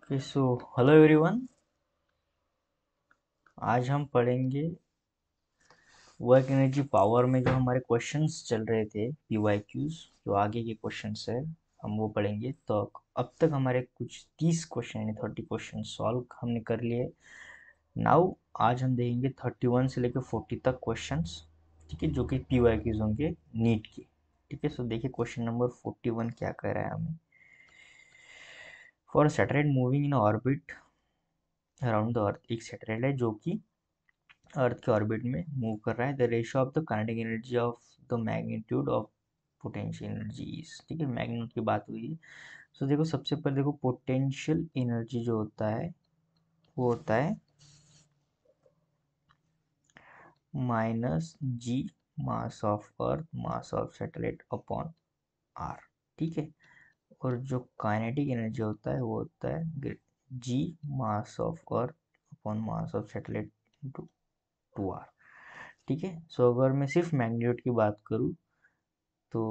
Okay so hello everyone. आज हम पढ़ेंगे वर्क एनर्जी पावर में जो हमारे क्वेश्चंस चल रहे थे पीवाईक्यूज, जो आगे के क्वेश्चंस है हम वो पढ़ेंगे। तो अब तक हमारे कुछ 30 क्वेश्चन यानी 30 क्वेश्चन सॉल्व हमने कर लिए। नाउ आज हम देखेंगे 31 से लेकर 40 तक क्वेश्चंस, ठीक है, जो कि पीवाईक्यूज होंगे नीट के। ठीक है, सो देखिए क्वेश्चन नंबर 41 क्या कह रहा है हमें। For satellite moving in orbit around the earth, एक सैटेलाइट है जो कि अर्थ के ऑर्बिट में मूव कर रहा है। The ratio of the kinetic energy of the magnitude of potential energies, ठीक है, मैग्नीट्यूड की बात हुई है। सो देखो सबसे पहले देखो पोटेंशियल एनर्जी जो होता है वो होता है minus G mass of earth mass of satellite upon R, ठीक है। और जो काइनेटिक एनर्जी होता है वो होता है G mass of earth upon mass of satellite into 2r, ठीक है। सो अगर मैं सिर्फ मैग्नीट्यूड की बात करूँ तो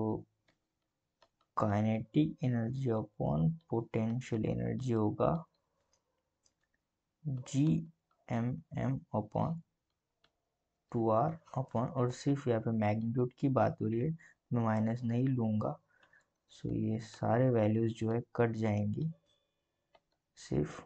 kinetic energy upon potential energy होगा G M M upon 2r upon, और सिर्फ यहाँ पे मैग्नीट्यूड की बात हो रही है, मैं माइनस नहीं लूँगा। सो ये सारे वैल्यूज जो है कट जाएंगी, सिर्फ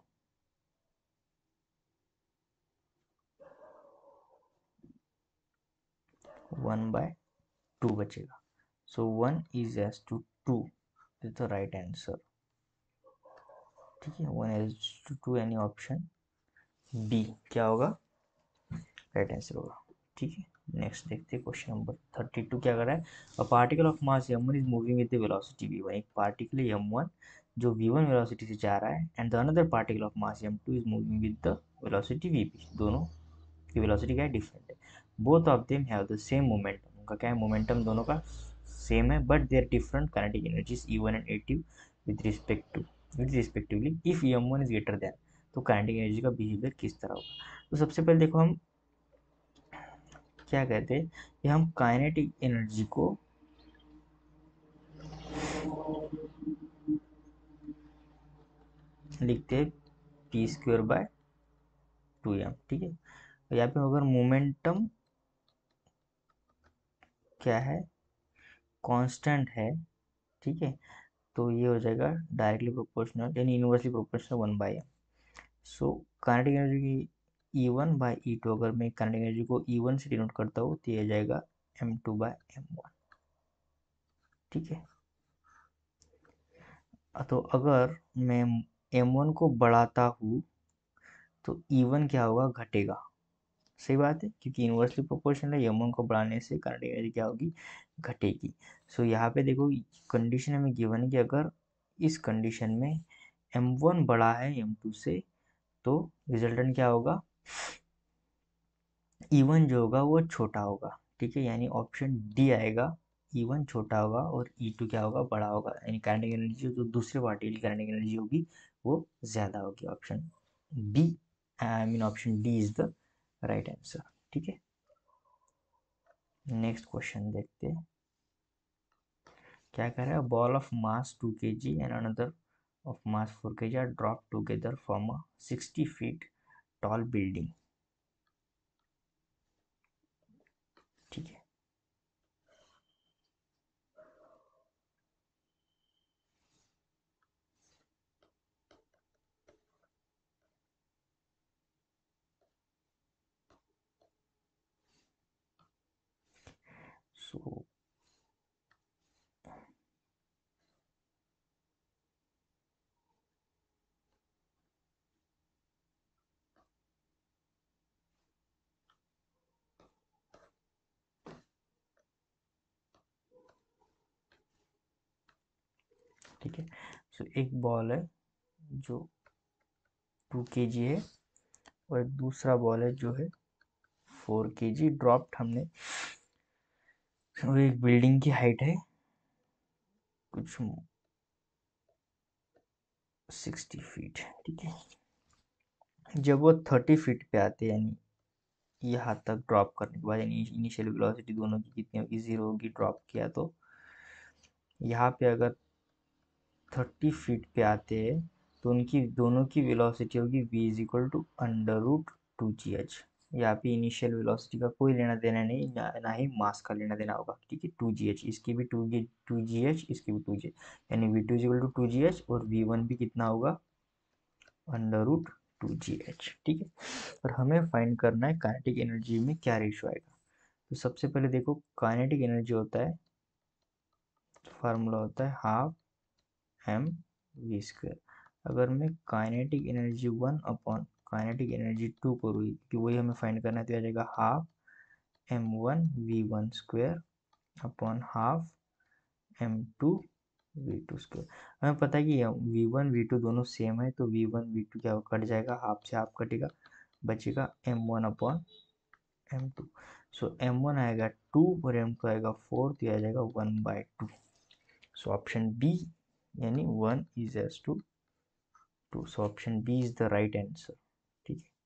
1/2 बचेगा। So 1:2 is the right answer, ठीक है। 1:2 यानी ऑप्शन बी क्या होगा, राइट आंसर होगा, ठीक है। नेक्स्ट देखते हैं क्वेश्चन नंबर 32 क्या कर रहा है। A particle of mass m1 is moving with the velocity v1, एक पार्टिकल है m1 जो v1 वेलोसिटी से जा रहा है, and the another particle of mass m2 is moving with the velocity vp, दोनों की वेलोसिटी क्या है, डिफरेंट है। Both of them have the same momentum, उनका क्या है, मोमेंटम दोनों का सेम है, but they are different kinetic energies e1 and e2 with respectively if m1 is greater than, तो काइनेटिक एनर्जी का बिहेवियर किस तरह होगा। तो सबसे पहले देखो हम क्या कहते हैं कि हम काइनेटिक एनर्जी को लिखते हैं p² बाय 2m, ठीक है। तो यहाँ पे अगर मोमेंटम क्या है, कांस्टेंट है, ठीक है, तो ये हो जाएगा डायरेक्टली प्रोपोर्शनल यानी inversely proportional 1/m। So kinetic energy की E1/E2, अगर मैं काइनेटिक एनर्जी को E1 से डिनोट करता हूँ तो ये आ जाएगा m2/m1, ठीक है। तो अगर मैं m1 को बढ़ाता हूँ तो E1 क्या होगा, घटेगा। सही बात है, क्योंकि इन्वर्सली प्रोपोर्शनल है, यमन को बढ़ाने से काइनेटिक एनर्जी क्या होगी, घटेगी। सो यहाँ पे देखो कंडीशन हमें गिवन है कि अगर इस कंडीशन में m1 बड़ा है m2 से तो रिजल्टेंट क्या होगा, E1 जो होगा वो छोटा होगा, ठीक है, यानी ऑप्शन डी आएगा। E1 छोटा होगा और E2 क्या होगा, बड़ा होगा, यानी काइनेटिक एनर्जी जो दूसरे पार्टिकल की काइनेटिक एनर्जी होगी वो ज्यादा होगी। Option B, I mean option D is the right answer, ठीक है। नेक्स्ट क्वेश्चन देखते हैं क्या कह रहा है। Ball of mass 2 kg and another of mass 4 kg are drop together from a 60 feet tall building, ठीक है। सो ठीक है, सो एक बॉल है जो 2 kg है और एक दूसरा बॉल है जो है 4 kg, ड्रॉप्ड हमने, वो एक बिल्डिंग की हाइट है कुछ 60 फीट, ठीक है। जब वो 30 फीट पे आते हैं यानी यहाँ तक ड्रॉप करने के बाद, यानी इनिशियल वेलोसिटी दोनों की कितनी होगी, 0 होगी, ड्रॉप किया तो यहाँ पे अगर 30 फीट पे आते हैं तो उनकी दोनों की वेलोसिटी होगी v is equal to under root two G H. यहाँ पे इनिशियल वेलोसिटी का कोई लेना देना नहीं, ना ही मास का लेना देना होगा, ठीक है। टू जी एच, इसकी भी टू जी एच, इसकी भी टू जी, यानी V two is equal to two G H, और वी वन भी कितना होगा, under root two G H, ठीक है। और हमें फाइंड करना है काइनेटिक एनर्जी में क्या रेशियो आएगा। तो सबसे पहले देखो, काइनेटिक एनर्जी होता है, फार्मूला होता है हाफ एम वी स्क्वायर। अगर मैं kinetic energy one upon kinetic energy two करूँ, कि वही हमें फाइंड करना है, तो आ जाएगा half M one V one square upon half M two V two square. हमें पता है कि वी वन वी टू दोनों सेम है, तो वी वन वी टू क्या कट जाएगा, हाफ से हाफ कटेगा, बचेगा M one upon M two. So M one आएगा टू और एम टू आएगा फोर, तो आ जाएगा one by two. So option B, यानी one is as to to. So option B is the right answer, ठीक है।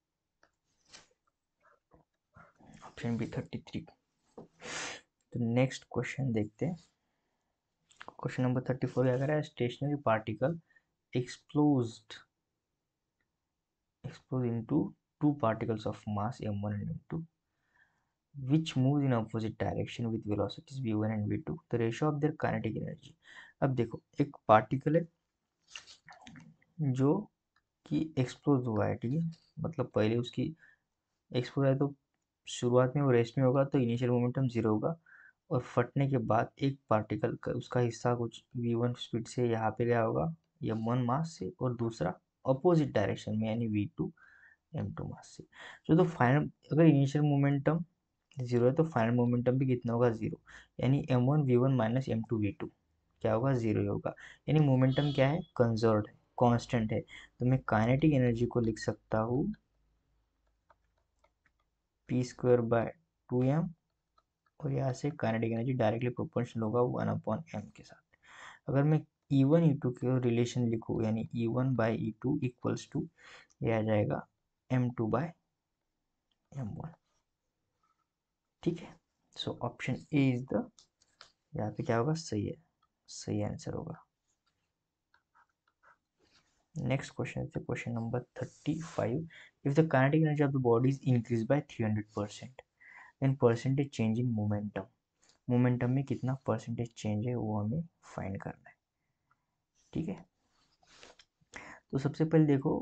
Option B 33। तो नेक्स्ट क्वेश्चन देखते हैं। क्वेश्चन नंबर 34 क्या कह रहा है, stationary particle exploded into two particles of mass m1 and m2 which moves in opposite direction with velocities v1 and v2, the ratio of their kinetic energy। अब देखो, एक particle है जो कि एक्सप्लोज हुआ है, ठीक है, मतलब पहले उसकी एक्सप्लोज है, तो शुरुआत में वो रेस्ट में होगा, तो इनिशियल मोमेंटम जीरो होगा, और फटने के बाद एक पार्टिकल का उसका हिस्सा कुछ v1 स्पीड से यहाँ पे गया होगा m1 मास से, और दूसरा अपोजिट डायरेक्शन में यानी v2 m2 मास से। तो फाइनल, अगर इनिशियल मोमेंटम जीरो है तो फाइनल मोमेंटम भी कितना होगा, जीरो, यानी m1 v1 minus m2 v2 क्या होगा, जीरो ही होगा। यानी मोमेंटम क्या है, कंजर्व है, कांस्टेंट है। तो मैं काइनेटिक एनर्जी को लिख सकता हूँ P square by two M, और यहाँ से काइनेटिक एनर्जी डायरेक्टली प्रोपोर्शनल होगा वन अपॉन एम के साथ। अगर मैं ई वन ई टू के रिलेशन लिखूँ, यानी E one by E two equals to, ये आ जाएगा M two by M one, ठीक है। So option A is the, यहाँ पे क्या होगा, सही है, सही आंसर होगा। नेक्स्ट क्वेश्चन है question number 35। If the kinetic energy of the body is increase by 300%, then percentage change in momentum, momentum में कितना परसेंटेज चेंज है वो हमें फाइंड करना है, ठीक है। तो सबसे पहले देखो,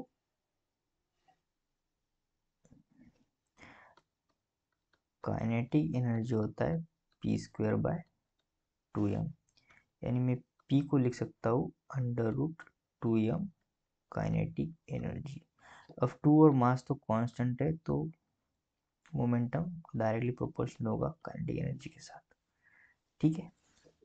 काइनेटिक एनर्जी होता है P square by two M, यानी मैं पी को लिख सकता हूँ under root two M kinetic energy. अब टू और मास तो कांस्टेंट है, तो मोमेंटम डायरेक्टली प्रोपोर्शनल होगा काइनेटिक एनर्जी के साथ, ठीक है।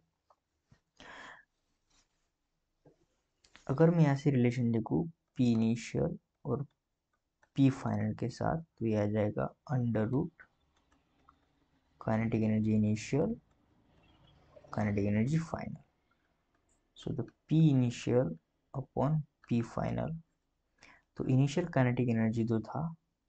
अगर मैं यहाँ से रिलेशन लिखूँ पी इनिशियल और पी फाइनल के साथ, तो ये आ जाएगा under root kinetic energy initial kinetic energy final. So the P initial upon P final, तो इनिशियल काइनेटिक एनर्जी जो था,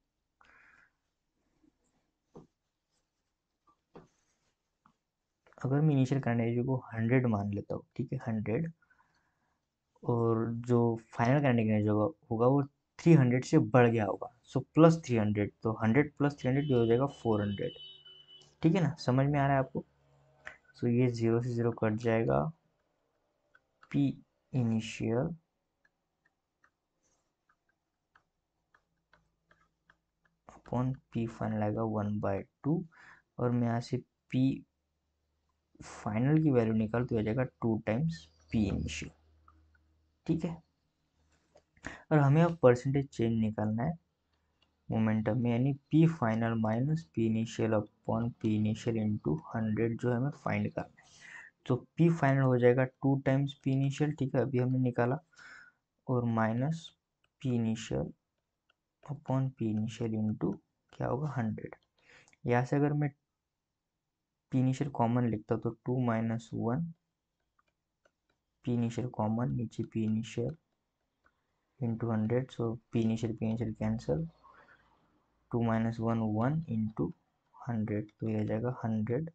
अगर मैं इनिशियल काइनेटिक एनर्जी को 100 मान लेता हूँ, ठीक है, 100, और जो फाइनल काइनेटिक एनर्जी होगा वो 300 से बढ़ गया होगा, सो प्लस 300, तो 100 प्लस 300 ये हो जाएगा 400, ठीक है ना, समझ में आ रहा है आपको। सो ये जीरो से जीरो कट जाएगा, P initial upon P final आएगा 1/2, और मैं यहाँ से पी फाइनल की वैल्यू निकाल, तो आ जाएगा 2 टाइम्स पी इनिशियल, ठीक है। और हमें अब परसेंटेज चेंज निकालना है मोमेंटम में, यानी P final minus P initial upon P initial into 100 जो हमें फाइंड करना है। तो पी फाइनल हो जाएगा 2 टाइम्स पी इनिशियल, ठीक है, अभी हमने निकाला, और minus P initial upon P initial into क्या होगा 100। यहाँ से अगर मैं पी इनिशियल कॉमन लिखता तो 2 माइनस 1 पी इनिशियल कॉमन, नीचे P initial into 100, so P initial cancel, 2 minus 1 1 into 100, तो ये आ जाएगा 100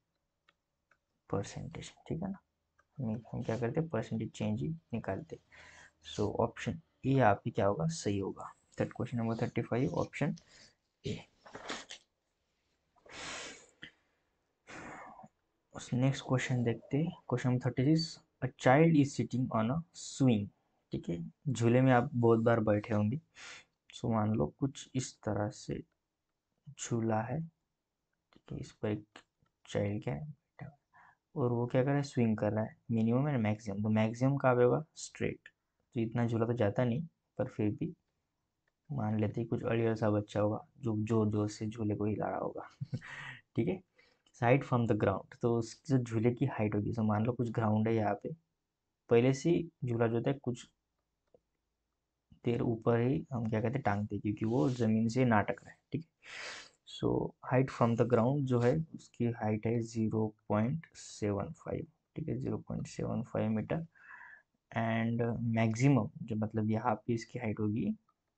परसेंटेज, ठीक है ना। हम क्या करते हैं, परसेंटेज चेंज ही निकालते। सो ऑप्शन ये यहाँ पे क्या होगा, सही होगा। That question number 35 option A. Next question देखते हैं, question number 36। A child is sitting on a swing. ठीक है, झूले में आप बहुत बार बैठे होंगे। सो मान लो कुछ इस तरह से झूला है, ठीक है, इस पर एक चाइल्ड क्या है बैठा हुआ है, और वो क्या कर रहा है, स्विंग कर रहा है। मिनिमम एंड मैक्सिमम, तो मैक्सिमम कहाँ पे होगा, स्ट्रेट। तो इतना झूला तो जाता नहीं, पर फिर भी मान लेते हैं कुछ अड़ियल सा बच्चा होगा जो जोर जोर से झूले को हिला रहा होगा। ठीक है, हाइट फ्रॉम द ग्राउंड, तो उसकी जो झूले की हाइट होगी, सो मान लो कुछ ग्राउंड है यहाँ पे, पहले से ही झूला जो होता है कुछ देर ऊपर ही हम क्या कहते हैं टांगते हैं, क्योंकि वो जमीन से ना टकराए। ठीक है, so height from the ground जो है उसकी हाइट है 0.75। ठीक है, 0.75 मीटर। एंड मैक्सिमम जो मतलब यहाँ पे इसकी हाइट होगी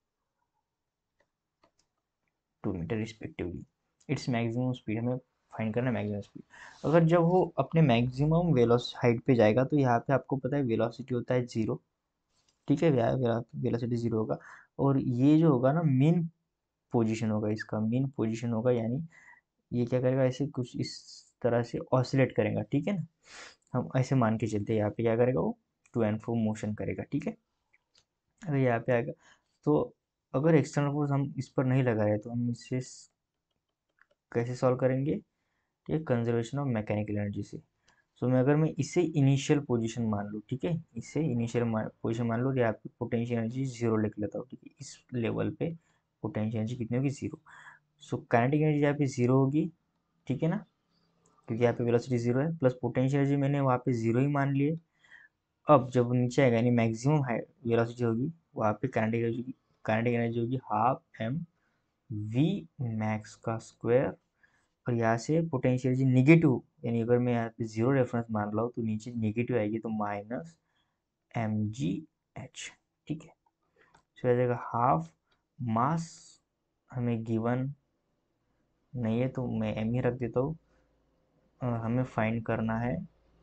2 metre respectively. It's maximum speed, हमें फाइंड करना है मैक्सिमम स्पीड। अगर जब वो अपने मैक्सिमम वेलोस हाइट पे जाएगा, तो यहाँ पे आपको पता है वेलोसिटी होता है 0। ठीक है, वेलोसिटी 0 होगा। और ये जो होगा ना, मेन पोजीशन होगा, इसका मेन पोजीशन होगा, यानी ये क्या करेगा, ऐसे कुछ इस तरह से ऑसिलेट करेगा। ठीक है ना, हम ऐसे मान के चलते हैं, यहाँ पे क्या करेगा वो टू एंड फ्रो मोशन करेगा। ठीक है, अगर यहाँ पे आएगा तो अगर एक्सटर्नल फोर्स हम इस पर नहीं लगा रहे तो हम इसे कैसे सॉल्व करेंगे, ठीक है, कंजर्वेशन ऑफ मैकेनिकल एनर्जी से। सो मैं अगर मैं इसे इनिशियल पोजीशन मान लूँ, ठीक है, इसे इनिशियल पोजीशन मान लूँ, यहाँ पे पोटेंशियल एनर्जी 0 लिख लेता हूँ। ठीक है, इस लेवल पे पोटेंशियल एनर्जी कितनी होगी, 0। सो काइनेटिक एनर्जी यहाँ पे 0 होगी। ठीक है ना, क्योंकि यहाँ पे वेलोसिटी 0 है, प्लस पोटेंशियल एनर्जी मैंने वहाँ पे 0 ही मान लिए। अब जब नीचे आएगा, यानी मैक्सिमम वेलोसिटी होगी, वहाँ पे काइनेटिक एनर्जी होगी हाफ एम वी मैक्स का स्क्वायर। और यहाँ से पोटेंशियल एनर्जी निगेटिव, यानी अगर मैं यहाँ पे 0 रेफरेंस मान रहा हूँ तो नीचे निगेटिव आएगी, तो माइनस एम जी एच। ठीक है, तो आ जाएगा हाफ मास, हमें गिवन नहीं है तो मैं एम ही रख देता हूँ। हमें फाइंड करना है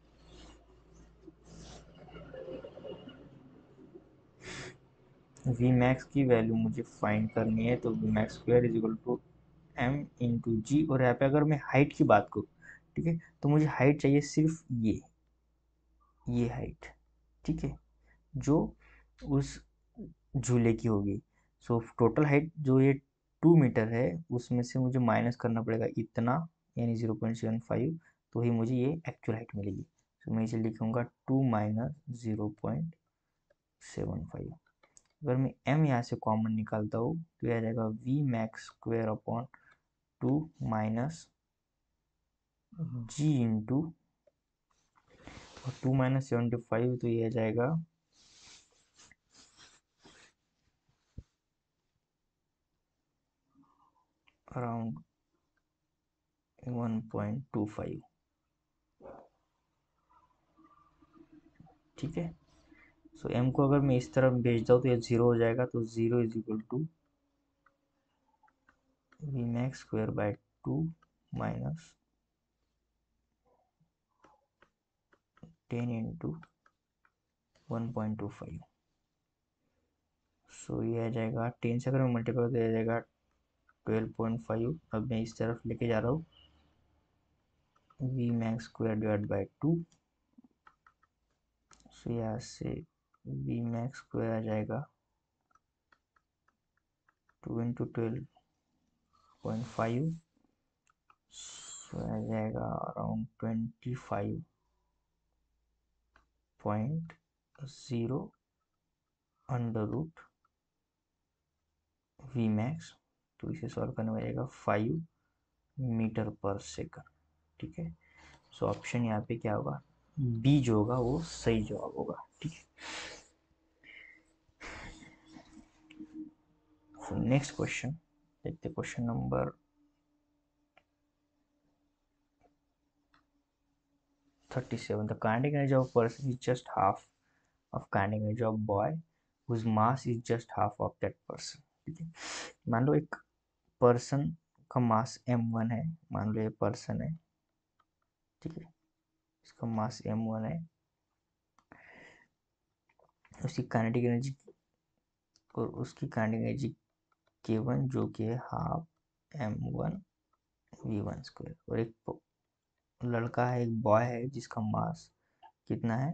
वी मैक्स की वैल्यू, मुझे फाइंड करनी है। तो V max square is equal to M into G. और यहाँ पे अगर मैं हाइट की बात करूँ, ठीक है, तो मुझे हाइट चाहिए सिर्फ ये हाइट। ठीक है, जो उस झूले की होगी। सो टोटल हाइट जो ये 2 मीटर है, उसमें से मुझे माइनस करना पड़ेगा इतना, यानी 0.75, तो ही मुझे ये एक्चुअल हाइट मिलेगी। तो मैं इसे लिखूंगा 2 माइनस 0.75। अगर मैं m यहाँ से कॉमन निकालता हूँ तो यह आ जाएगा V max square upon 2 minus G into, और 2 माइनस 75, तो ये आ जाएगा अराउंड 1.25। ठीक है, सो m को अगर मैं इस तरफ भेज दूँ तो ये 0 हो जाएगा, तो 0 is equal to V max square by 2 minus 10 into 1.25। So ये आ जाएगा 10 से अगर मैं मल्टीप्लाई तो आ जाएगा 12.5। अब मैं इस तरफ लेके जा रहा हूँ, V max square divide by 2। So यहाँ से वी मैक्स स्क्वायर आ जाएगा 2 इंटू 12.5, सो आ जाएगा around 25.0 under root V max. तो इसे सॉल्व करने में जाएगा 5 मीटर पर सेकंड। ठीक है, सो ऑप्शन यहाँ पे क्या होगा, बी जो होगा वो सही जवाब होगा। ठीक है, सो नेक्स्ट क्वेश्चन देखते, question number 37। The kinetic energy of person is just half of kinetic energy of boy whose mass is just half of that person. ठीक है, मान लो एक पर्सन का मास m1 है, मान लो ये पर्सन है। ठीक है, इसका मास m1 है, उसकी काइनेटिक एनर्जी और उसकी काइनेटिक एनर्जी K1 जो कि है हाफ m1v1 स्क्वायर। और एक लड़का है, एक बॉय है जिसका मास कितना है,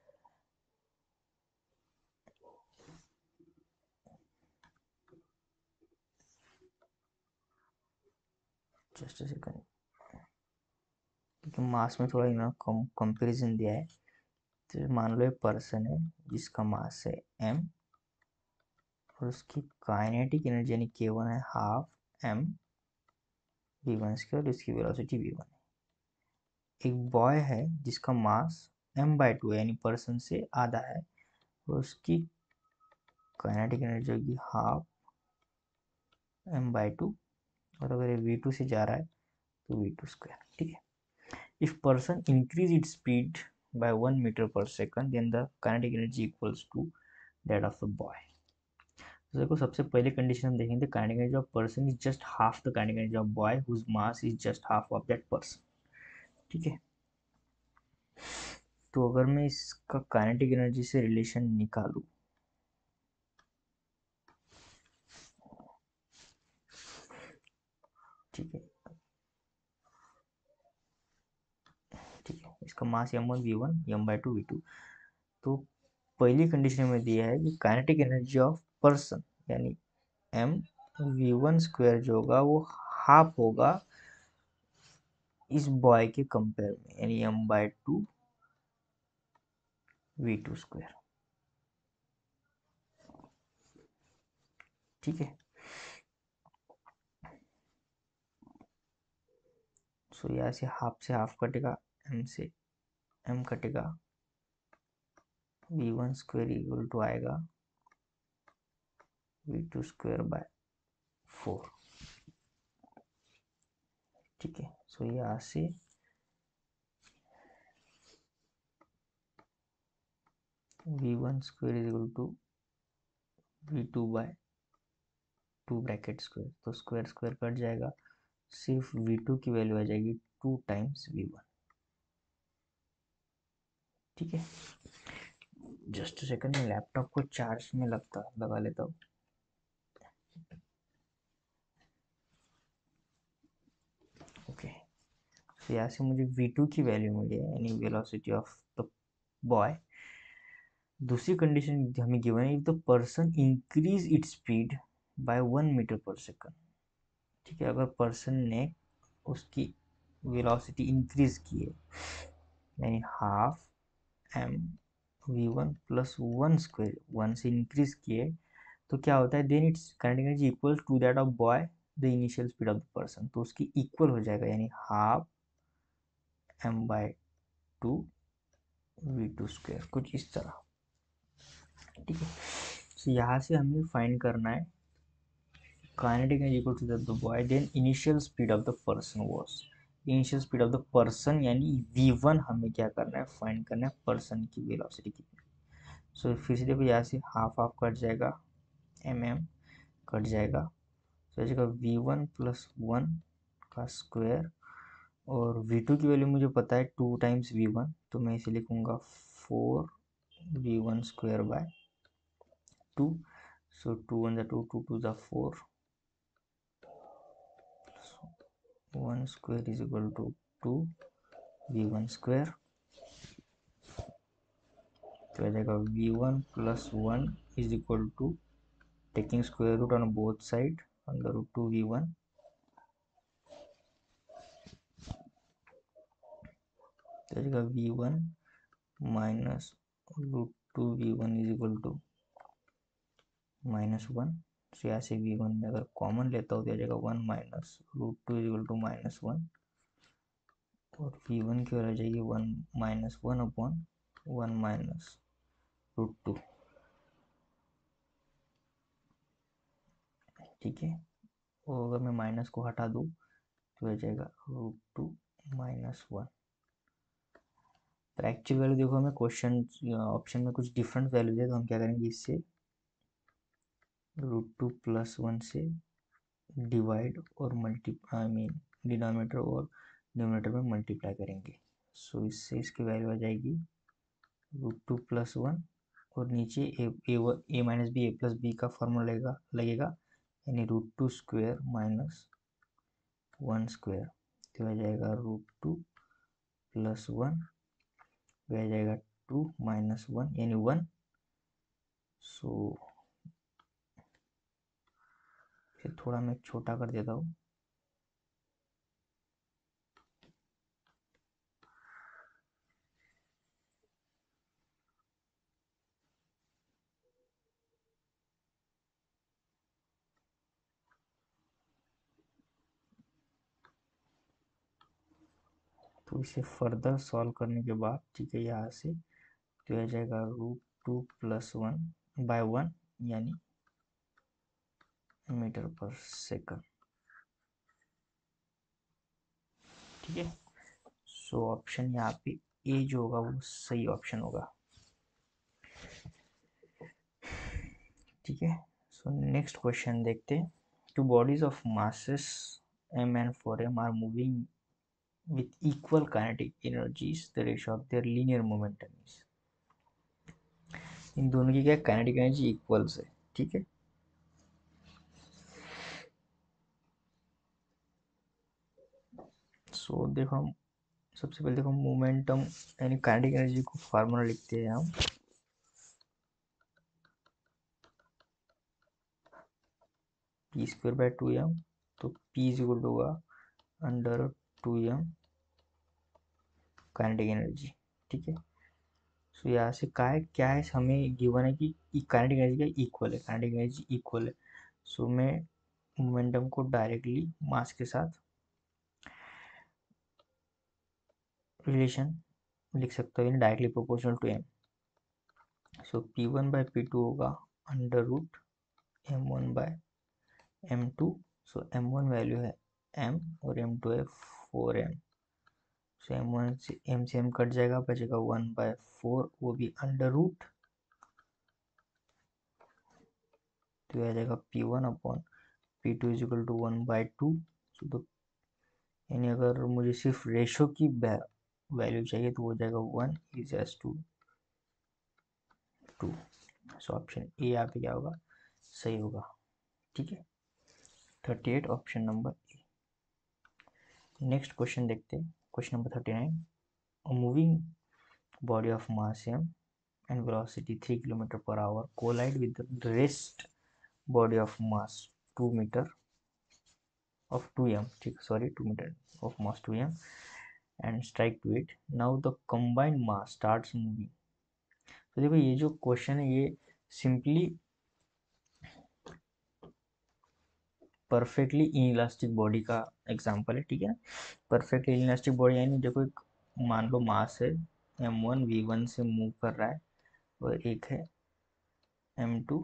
जस्ट सेकंड, क्योंकि मास में थोड़ा ना कंपेरिजन दिया है। तो मान लो एक पर्सन है जिसका मास है m और उसकी काइनेटिक एनर्जी यानी K1 है हाफ m v1 स्क्वायर और इसकी वेलोसिटी v1 है। एक बॉय है जिसका मास m/2 यानी पर्सन से आधा है और उसकी काइनेटिक एनर्जी होगी हाफ m/2 और अगर ये v2 से जा रहा है तो v2 स्क्वायर। ठीक है। If person increase its speed by 1 meter per second then the kinetic energy equals to that of the boy। तो देखो सबसे पहले कंडीशन हम देखेंगे kinetic energy of person is just half the kinetic energy of boy whose mass is just half of that person. ठीक है। तो अगर मैं इसका काइनेटिक एनर्जी से रिलेशन निकालूं, ठीक है, ठीक है, इसका मास m1 v1 m/2 v2। तो पहली कंडीशन में दिया है कि काइनेटिक एनर्जी ऑफ पर्सन यानी m v1 स्क्वायर जो होगा वो हाफ होगा इस बॉय के कंपेयर में यानी m/2 v2 स्क्वायर। ठीक है। सो यहाँ से हाफ कटेगा, m से m कटेगा, v1 स्क्वायर इक्वल टू आएगा v2 स्क्वायर बाय 4। ठीक है। सो यहाँ से v1 square is equal to v2 by 2 bracket square, तो स्क्वायर स्क्वायर कट जाएगा, सिर्फ v2 की वैल्यू आ जाएगी 2 टाइम्स v1। ठीक है। जस्ट सेकंड में लैपटॉप को चार्ज में लगा लेता हूँ। ओके। तो यहाँ से मुझे v2 की वैल्यू मिली है यानी वेलोसिटी ऑफ द बॉय। दूसरी कंडीशन हमें गिवन है, if the person increase its speed by 1 metre per second. ठीक है। अगर पर्सन ने उसकी वेलोसिटी इंक्रीज की है यानी half m v1 plus 1 square 1 से इंक्रीज किए, तो क्या होता है, then its kinetic energy equal to that of boy the initial speed of the person. तो उसकी इक्वल हो जाएगा यानी हाफ m/2 v2 स्क्वायर, कुछ इस तरह। ठीक है। तो यहाँ से हमें फाइंड करना है kinetic energy equal to that of the boy then initial speed of the person was. Initial speed of the person यानी v1 हमें क्या करना है, फाइंड करना है पर्सन की वेलोसिटी कितनी। सो फिर से देखो यहाँ से हाफ हाफ कट जाएगा, mm कट जाएगा, तो जाएगा v1 प्लस 1 का स्क्वायर और v2 की वैल्यू मुझे पता है 2 टाइम्स v1, तो मैं इसे लिखूंगा 4v1 square by 2। So 2 1 2 2 2 4, 1 square is equal to 2v1 square. तो आ जाएगा v1 plus 1 is equal to taking square root on both side under root 2v1। तो आ जाएगा v1 minus root 2v1 is equal to -1। तो यहाँ से v1 में अगर कॉमन लेता हो तो आ जाएगा 1 minus root 2 is equal to -1 और v1 की वैल्यू आ जाएगी 1 माइनस 1 अपॉन 1 माइनस रूट 2। ठीक है। और अगर मैं माइनस को हटा दूँ तो आ जाएगा रूट 2 माइनस 1। तो एक्चुअल वैल्यू देखो हमें क्वेश्चन ऑप्शन में कुछ डिफरेंट वैल्यू है, तो हम क्या करेंगे, इससे रूट 2 प्लस 1 से डिवाइड और मल्टीप्लाई आई मीन डिनोमिनेटर और न्यूमरेटर में मल्टीप्लाई करेंगे। सो इससे इसकी वैल्यू आ जाएगी रूट 2 प्लस 1 और नीचे a minus b a plus b का फॉर्मूला लगेगा यानी √2 स्क्वायर माइनस 1 स्क्वायर, तो आ जाएगा √2 प्लस 1, आ जाएगा 2 माइनस 1 यानी 1। सो फिर थोड़ा मैं छोटा कर देता हूँ, तो इसे फर्दर सॉल्व करने के बाद ठीक है यहाँ से तो आ जाएगा √2 प्लस 1 बाय 1 यानी मीटर पर सेकंड। ठीक है, सो ऑप्शन यहाँ पे ए जो होगा वो सही ऑप्शन होगा। ठीक है, सो नेक्स्ट क्वेश्चन देखते हैं। Two bodies of masses m and 4m are moving with equal kinetic energies, the ratio of their linear momentum is। इन दोनों की क्या काइनेटिक एनर्जी इक्वल्स है। ठीक है, सो देखो हम सबसे पहले देखो मोमेंटम यानी काइनेटिक एनर्जी को फार्मूला लिखते हैं हम। p²/2m, तो p इज इक्वल टू होगा √2m काइनेटिक एनर्जी। ठीक है, सो यहाँ से क्या है हमें गिवन है कि काइनेटिक एनर्जी का इक्वल है, काइनेटिक एनर्जी इक्वल है। सो मैं मोमेंटम को डायरेक्टली मास के साथ रिलेशन लिख सकता हूँ, directly proportional to m। So p1/p2 होगा √m1/m2। सो m1 वैल्यू है m और m2 है 4m। सो m कट जाएगा, बचेगा 1/4, वो भी अंडर रूट, तो आ जाएगा p1/p2 इज इक्वल टू 1/2। सो तो यानी अगर मुझे सिर्फ रेशो की वैल्यू चाहिए तो हो जाएगा 1:2। सो ऑप्शन ए यहाँ पे क्या होगा, सही होगा। ठीक है, 38 option number A. Next question देखते हैं, question number 39। Moving body of mass m and velocity 3 km per hour collide with the rest body of mass 2 meter of 2m, ठीक, sorry 2 meter of mass 2m and strike to it. Now the combined mass starts moving। तो देखो ये जो question है ये simply perfectly inelastic body का example है। ठीक है ना, परफेक्टली इनइलास्टिक बॉडी यानी देखो एक मान लो मास है m1 v1 से मूव कर रहा है और एक है m2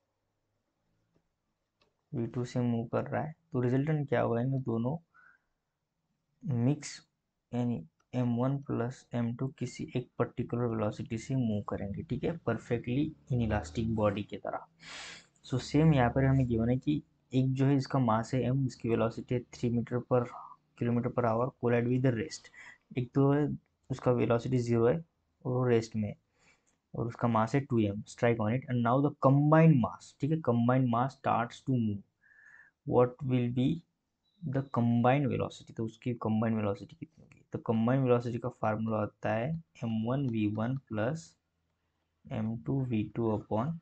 v2 से मूव कर रहा है, तो रिजल्टेंट क्या होगा, इन दोनों मिक्स यानी m1 प्लस m2 किसी एक पर्टिकुलर वेलोसिटी से मूव करेंगे। ठीक है, परफेक्टली इनइलास्टिक बॉडी की तरह। सो सेम यहाँ पर हमें गिवन है कि एक जो है इसका मास है m, इसकी वेलोसिटी है 3 metre per kilometre per hour, collide with the rest. एक तो है उसका वेलोसिटी 0 है और रेस्ट में, और उसका मास है 2m, strike on it and now the combined mass. ठीक है, combined mass starts to move, what will be the combined velocity, तो उसकी कंबाइंड वेलोसिटी कितनी होगी। तो कंबाइंड वेलोसिटी का फार्मूला होता है m1v1 plus m2v2 upon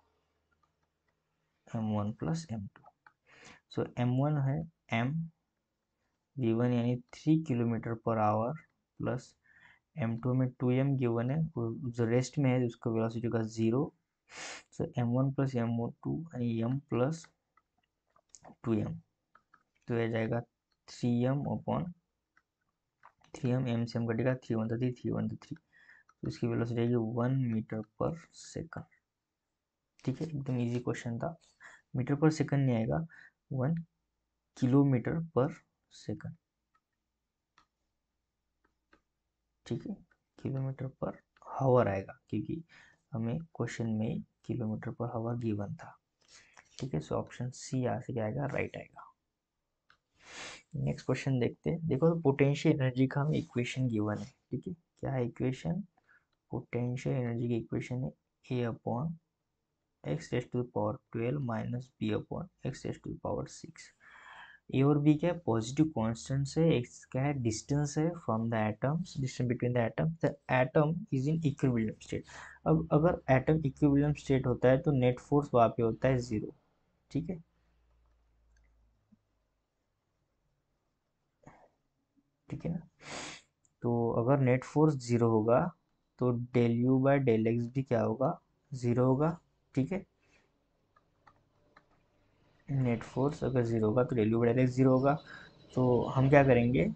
m1 plus m2। सो m1 है m, v1 यानी 3 kilometre per our plus m2 में 2m गिवन है और जो रेस्ट में है उसका वेलोसिटी का 0। सो m1 प्लस m2 यानी m प्लस 2m, तो यह जाएगा 3m अपॉन 3m, m से m कटेगा 3 1 3 3 1 3, तो इसकी वेलोसिटी आएगी 1 मीटर पर सेकंड। ठीक है, एकदम इजी क्वेश्चन था। मीटर पर सेकंड नहीं आएगा, 1 किलोमीटर पर सेकंड। ठीक है, किलोमीटर पर हावर आएगा क्योंकि हमें क्वेश्चन में किलोमीटर पर हावर गिवन था। ठीक है, सो ऑप्शन सी यहाँ से क्या आएगा, राइट आएगा। नेक्स्ट क्वेश्चन देखते हैं। देखो तो पोटेंशियल एनर्जी का हमें इक्वेशन गिवन है। ठीक है, क्या है इक्वेशन, पोटेंशियल एनर्जी की इक्वेशन है a upon x raise to the power 12 minus b upon x raise to the power 6। A और बी क्या है, पॉजिटिव कॉन्स्टेंट्स है, एक्स क्या है, डिस्टेंस है from the atoms, distance between the atoms, the atom is in equilibrium state. अब अगर atom equilibrium state होता है तो नेट फोर्स वहाँ पे होता है 0। ठीक है, ठीक है ना। तो अगर नेट फोर्स 0 होगा तो del u by del x भी क्या होगा, 0 होगा। ठीक है, नेट फोर्स अगर 0 होगा तो del u by del x 0 होगा। तो हम क्या करेंगे,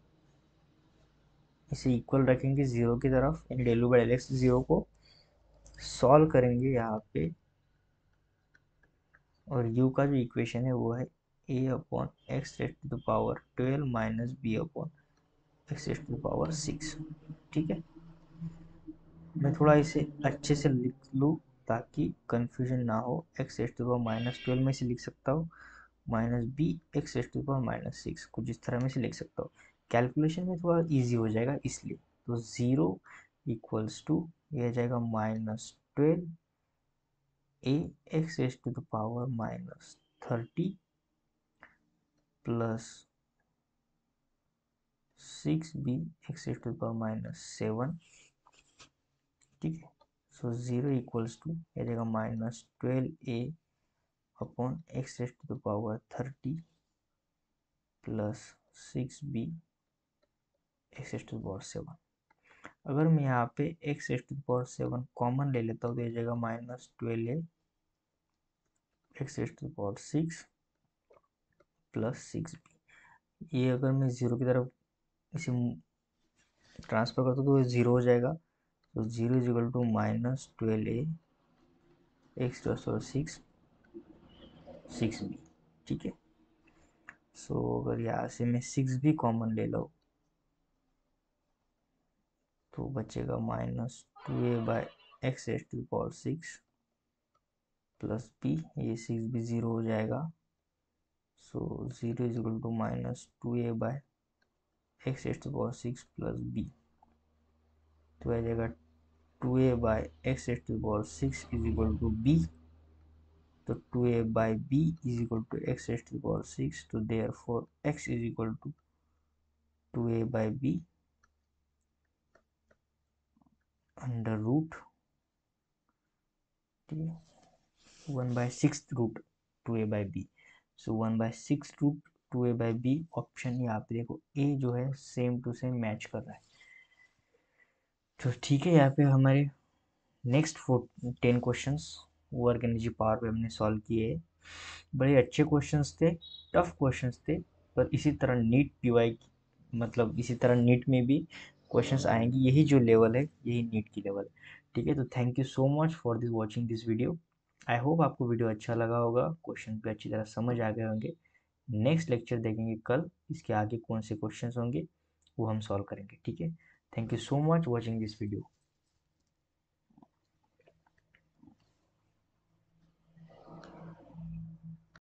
इसे इक्वल रखेंगे 0 की तरफ, यानी del u by del x 0 को सॉल्व करेंगे यहाँ पे। और u का जो इक्वेशन है वो है a upon x raise to the power 12 minus b upon x raise to the power 6। ठीक है, मैं थोड़ा इसे अच्छे से लिख लूँ ताकि कंफ्यूजन ना हो। X raise to the power minus 12 में से लिख सकता हूँ, minus b x raise to the power minus 6, कुछ इस तरह में से लिख सकता हूँ। कैलकुलेशन में थोड़ा इजी हो जाएगा इसलिए। तो 0 इक्वल्स टू ये आ जाएगा minus 12 a x raise to the power minus 30 plus 6b x raise to the power minus 7। ठीक है, सो 0 इक्वल्स टू आ जाएगा minus 12a upon x raise to the power 30 plus 6b x raise to the power 7। अगर मैं यहाँ पे x raise to the power 7 common ले लेता हूँ तो आ जाएगा minus 12a x raise to the power 6 plus 6b। ये अगर मैं 0 की तरफ इसे ट्रांसफर करता हूँ तो 0 हो जाएगा। तो 0 is equal to minus 12a x to power 6b। ठीक है, सो अगर यहाँ से मैं 6b कॉमन ले लो तो बचेगा minus 2a by x raise to power 6 plus b, ये 6b 0 हो जाएगा। So 0 is equal to minus 2a by x raise to power 6 plus b। तो आ जाएगा 2a by x raise to power 6 is equal to b। तो 2a by b is equal to x raise to power 6, तो therefore x is equal to 2a by b under root 1/6 root 2a by b। So 1/6 root 2a by b option यहाँ पे देखो a जो है same to same match कर रहा है। तो ठीक है, यहाँ पे हमारे next 10 questions work energy power पे हमने सॉल्व किए। बड़े अच्छे क्वेश्चंस थे, टफ क्वेश्चंस थे, पर इसी तरह नीट पीवाई मतलब इसी तरह नीट में भी क्वेश्चंस आएंगे। यही जो लेवल है यही नीट की लेवल है। ठीक है, तो thank you so much for this watching this video. I hope आपको वीडियो अच्छा लगा होगा, क्वेश्चन भी अच्छी तरह समझ आ गए होंगे। नेक्स्ट लेक्चर देखेंगे कल, इसके आगे कौन से क्वेश्चंस होंगे वो हम सॉल्व करेंगे। ठीक है, thank you so much watching this video.